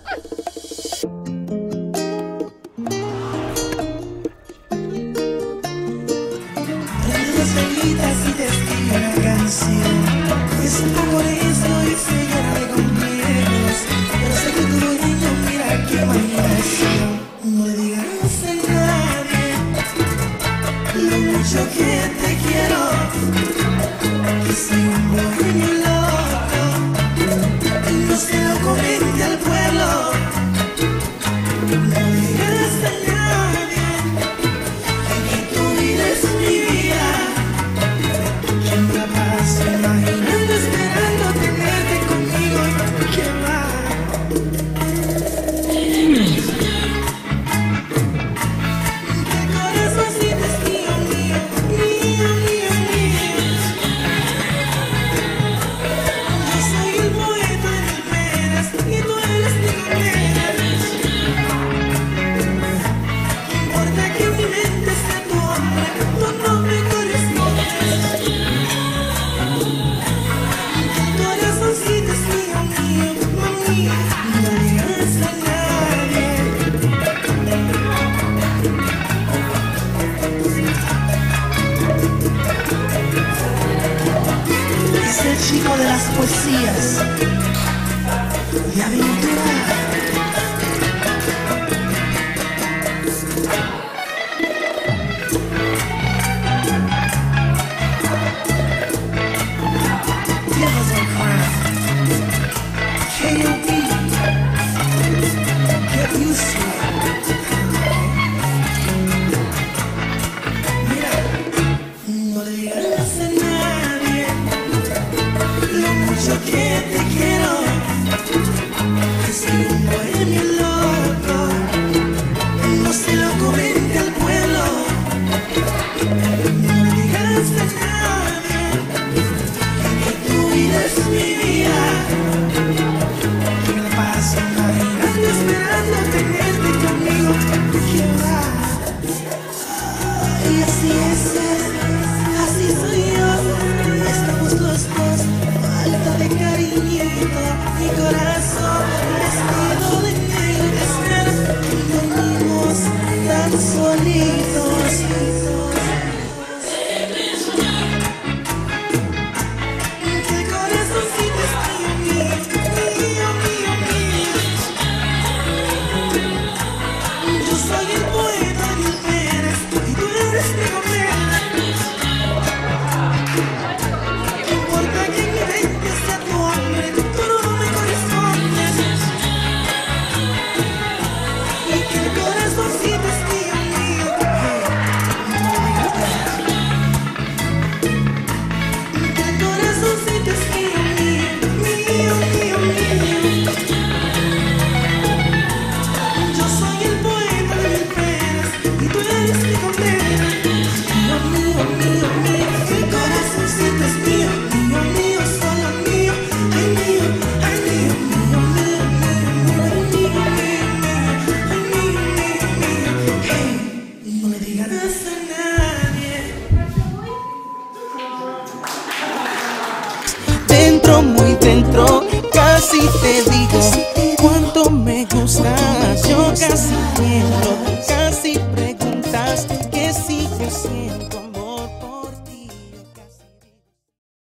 Las velitas y te escribo una canción. Es un poco esto y se llena de complejos, pero sé que tu dueño, mira qué imaginación. No le digas a nadie lo mucho que te quiero, que soy un bohemio loco y no se lo comente al pueblo. No le digas a nadie que tu vida es mi vida. Yo me la paso imaginando, esperando tenerte conmigo. ¿Qué va? Que corazoncito es mío, mío, mío, mío, mío. Yo soy el poeta de mil penas y tú eres mi condena. No importa que en mi mente sea tu hombre, tú no me correspondes. Que corazoncito es mío, mío, mami. No digas a nadie. Es el chico de las poesías y aventura. Devils on Crown, K.O.B. Get used to it. Mira, no le digas a nadie lo mucho que te quiero, que soy un bohemio loco, no se lo comente al pueblo. No le digas a nadie que tu vida es mi vida. Yo me la paso imaginando, esperando tenerte conmigo. ¿Qué va? Y así es, así soy yo. Estamos los dos, falta de cariñito. Mi corazón vestido de negro y de estar. Dormimos tan solitos. Que corazoncito es mío, mío, mío, mío, mío. Yo soy el poeta de mil penas y tú eres mi condena. No importa que en mi mente sea tu hombre, tú no me correspondes. Y que el corazoncito es mío, mío. No digas nada. Que el corazoncito es mío, mío, mío, mío, mío. Yo soy el poeta de mil penas y tú eres mi condena. Mío, mío, mío, mío. El corazoncito es mío, mío, mío, solo mío. Ay, mío, ay, mío, mío, mío, mío, mío, mío, ay, mío, mío, mío. Hey, no le digas a nadie. Dentro, muy dentro, casi te digo cuánto me gustas. Yo casi siento, casi preguntas qué sigo siendo.